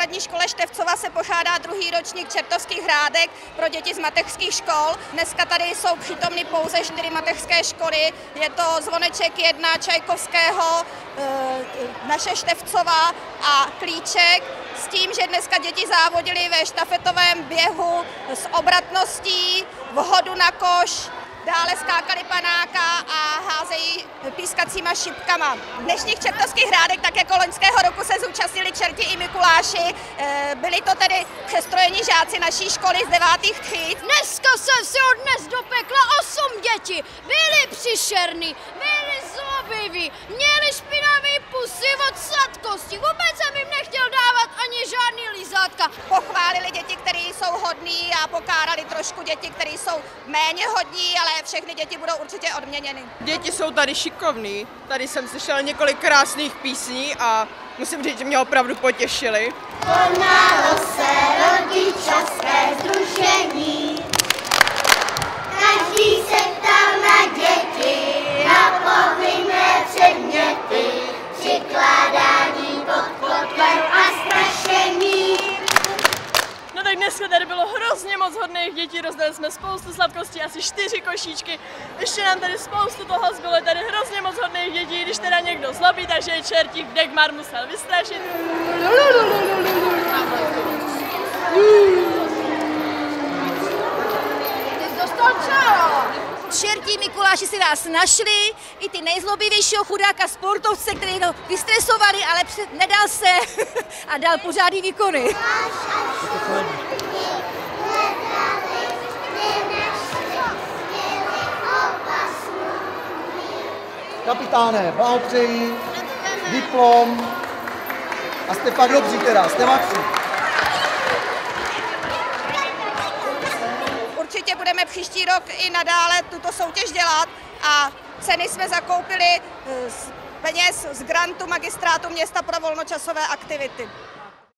základní škole Števcova se pořádá druhý ročník Čertovských hrádek pro děti z mateřských škol. Dneska tady jsou přítomny pouze 4 mateřské školy. Je to Zvoneček 1, Čajkovského, naše Števcova a Klíček. S tím, že dneska děti závodily ve štafetovém běhu s obratností, v hodu na koš, dále skákali panáka a házejí pískacíma šipkama. Dnešních Čertovských hrádek, tak jako loňského roku, se zúčastnili čerti i Mikuláši. Byli to tedy přestrojení žáci naší školy z 9. tříd. Dneska jsem si odnes do pekla 8 dětí. Byli příšerní, byli zlobiví, měli špinavý pusy od sladkosti. Vůbec jsem jim nechtěl dávat ani žádný lízátka. Pochválili děti, které jsou hodní, a pokárali trošku děti, které jsou méně hodní, ale všechny děti budou určitě odměněny. Děti jsou tady šikovní, tady jsem slyšela několik krásných písní a musím říct, že mě opravdu potěšily. Konalo se rodičovské sdružení, každý se ptal na děti, na povinné předměty, přikládání pod kotlem a strašení. No tak dneska tady bylo hrozně moc hodných dětí, rozdali jsme spoustu sladkostí, asi 4 košíčky. Ještě nám tady spoustu toho zbylo, tady hrozně moc hodných dětí, když teda někdo zlobí, takže je čertík Dagmar musel vystrašit. Ty dostal čaro. Čertí Mikuláši si nás našli, i ty nejzlobivějšího chudáka sportovce, který to vystresovali, ale nedal se a dal pořádný výkony. Kapitáne, blahopřeji, diplom a jste fakt dobří teda, jste maxi. Určitě budeme příští rok i nadále tuto soutěž dělat a ceny jsme zakoupili z peněz z grantu magistrátu města pro volnočasové aktivity.